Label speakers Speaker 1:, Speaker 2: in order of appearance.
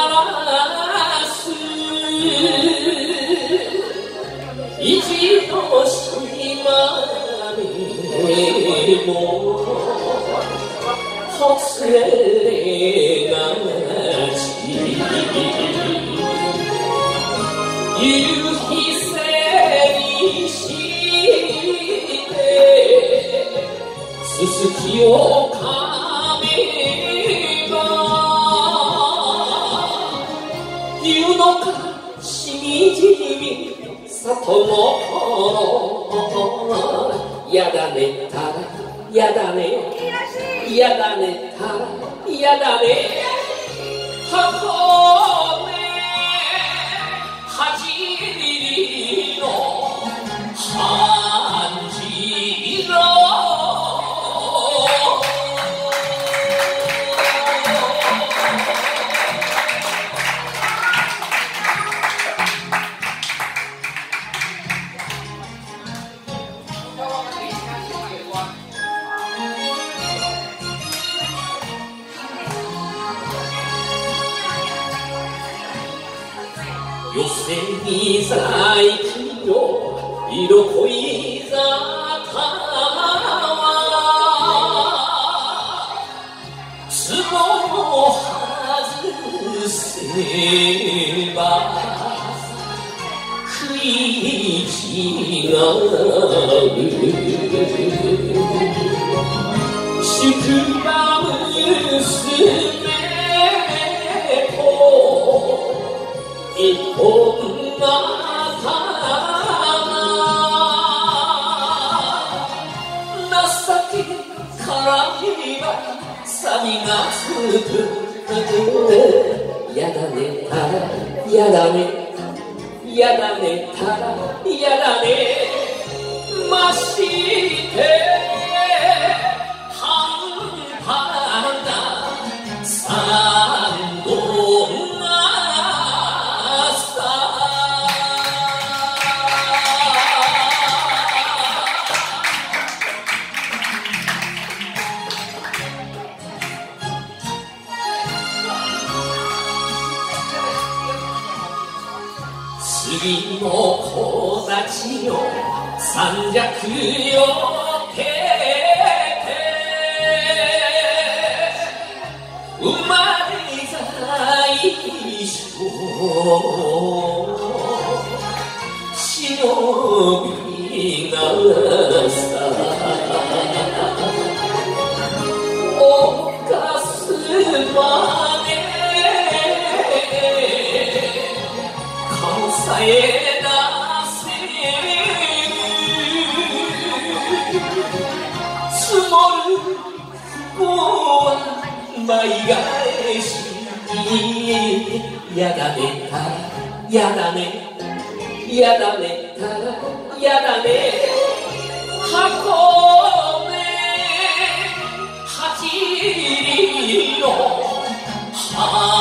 Speaker 1: ます一度島根もほつれがち夕日背にしてすすきをかめば湯のかしみじみ里のやだねたらやだねやだねたらやだね箱根はじりの半次郎寄せに在記の色恋沙汰は壺を外せば食い違う宿場娘一本刀情けからには錆がつくやだねたらやだねやだねたらやだねまして半端な三本次の子たちよ三尺よけて生まれ在所忍びがさ犯すまでさえなせ積もる不幸は舞い返しやだねたらやだねやだねたらやだね箱根はじりの